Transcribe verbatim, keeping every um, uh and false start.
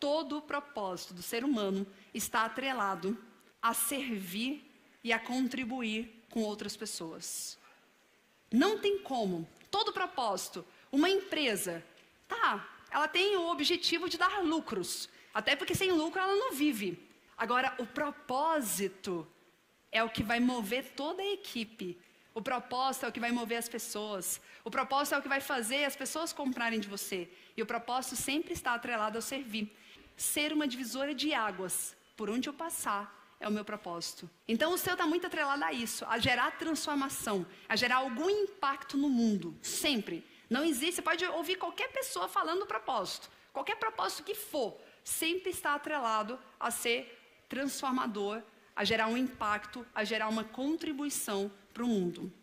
todo o propósito do ser humano está atrelado a servir e a contribuir com outras pessoas. Não tem como. Todo propósito, uma empresa, tá, ela tem o objetivo de dar lucros. Até porque sem lucro ela não vive. Agora, o propósito é o que vai mover toda a equipe. O propósito é o que vai mover as pessoas. O propósito é o que vai fazer as pessoas comprarem de você. E o propósito sempre está atrelado ao servir. Ser uma divisora de águas, por onde eu passar, é o meu propósito. Então o seu está muito atrelado a isso, a gerar transformação, a gerar algum impacto no mundo, sempre. Não existe, você pode ouvir qualquer pessoa falando do propósito, qualquer propósito que for, sempre está atrelado a ser transformador, a gerar um impacto, a gerar uma contribuição para o mundo.